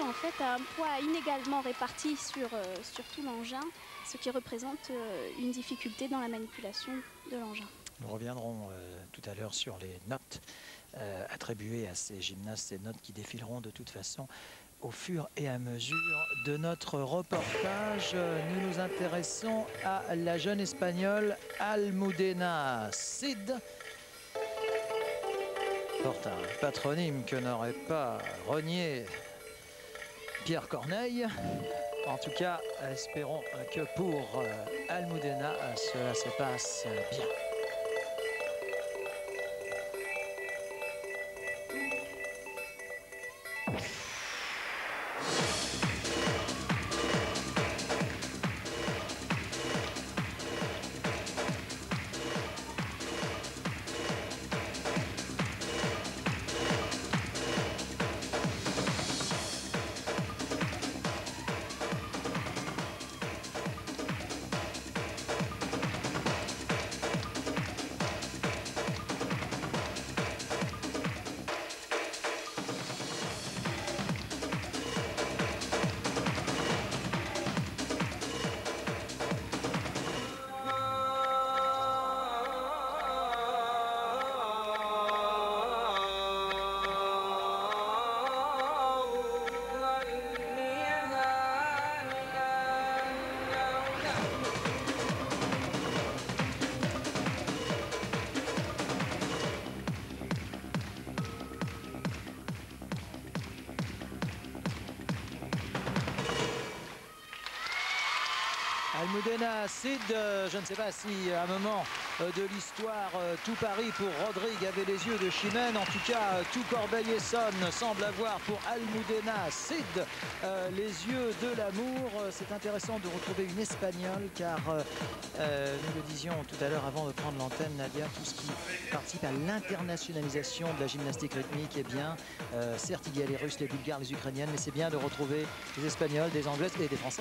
en fait a un poids inégalement réparti sur tout l'engin, ce qui représente une difficulté dans la manipulation de l'engin. Nous reviendrons tout à l'heure sur les notes attribuées à ces gymnastes, ces notes qui défileront de toute façon au fur et à mesure de notre reportage. Nous nous intéressons à la jeune Espagnole Almudena Cid. Porte un patronyme que n'aurait pas renié Pierre Corneille. En tout cas, espérons que pour Almudena, cela se passe bien. Almudena Cid, je ne sais pas si à un moment de l'histoire tout Paris pour Rodrigue avait les yeux de Chimène. En tout cas, tout Corbeil-Essonnes semble avoir pour Almudena Cid les yeux de l'amour. C'est intéressant de retrouver une Espagnole car nous le disions tout à l'heure avant de prendre l'antenne, Nadia, tout ce qui participe à l'internationalisation de la gymnastique rythmique, eh bien, certes il y a les Russes, les Bulgares, les Ukrainiennes, mais c'est bien de retrouver des Espagnols, des Anglaises et des Français.